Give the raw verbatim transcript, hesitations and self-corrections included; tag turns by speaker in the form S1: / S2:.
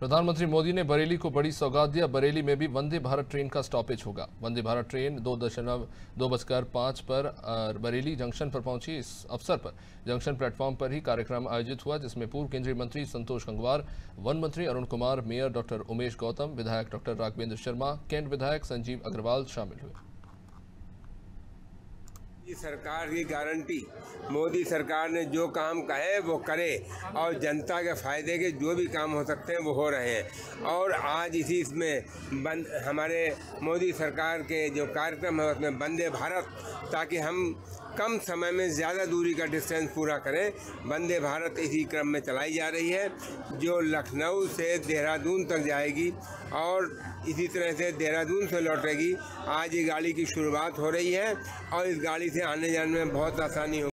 S1: प्रधानमंत्री मोदी ने बरेली को बड़ी सौगात दिया। बरेली में भी वंदे भारत ट्रेन का स्टॉपेज होगा। वंदे भारत ट्रेन दो दशमलव दो बजकर पाँच पर बरेली जंक्शन पर पहुंची। इस अवसर पर जंक्शन प्लेटफॉर्म पर ही कार्यक्रम आयोजित हुआ, जिसमें पूर्व केंद्रीय मंत्री संतोष गंगवार, वन मंत्री अरुण कुमार, मेयर डॉक्टर उमेश गौतम, विधायक डॉक्टर राघवेंद्र शर्मा, कैंट विधायक संजीव अग्रवाल शामिल हुए।
S2: सरकार की गारंटी, मोदी सरकार ने जो काम कहे वो करे और जनता के फायदे के जो भी काम हो सकते हैं वो हो रहे हैं। और आज इसी इसमें बंद हमारे मोदी सरकार के जो कार्यक्रम है उसमें वंदे भारत, ताकि हम कम समय में ज़्यादा दूरी का डिस्टेंस पूरा करें। वंदे भारत इसी क्रम में चलाई जा रही है, जो लखनऊ से देहरादून तक जाएगी और इसी तरह से देहरादून से लौटेगी। आज ये गाड़ी की शुरुआत हो रही है और इस गाड़ी से आने जाने में बहुत आसानी होगी।